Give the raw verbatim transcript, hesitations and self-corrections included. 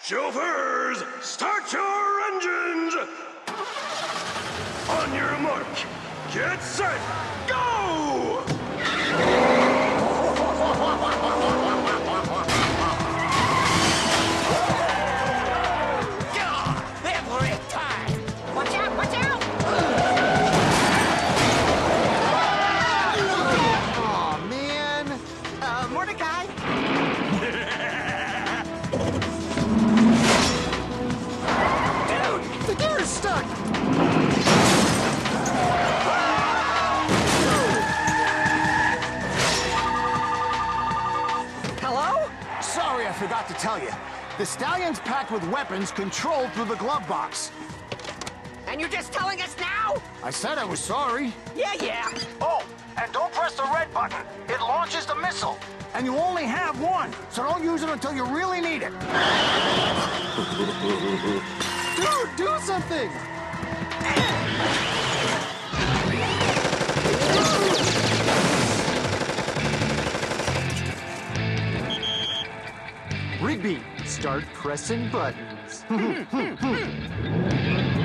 Chauffeurs, start your engines! On your mark, get set, go! God, that wrecked time! Watch out, watch out! Aw, man. Uh, Mordecai? The gear is stuck! Hello? Sorry, I forgot to tell you. The stallion's packed with weapons controlled through the glove box. And you're just telling us now? I said I was sorry. Yeah, yeah. Oh, and don't press the red button. It launches the missile. And you only have one, so don't use it until you really need it. Dude, do something! Rigby, start pressing buttons.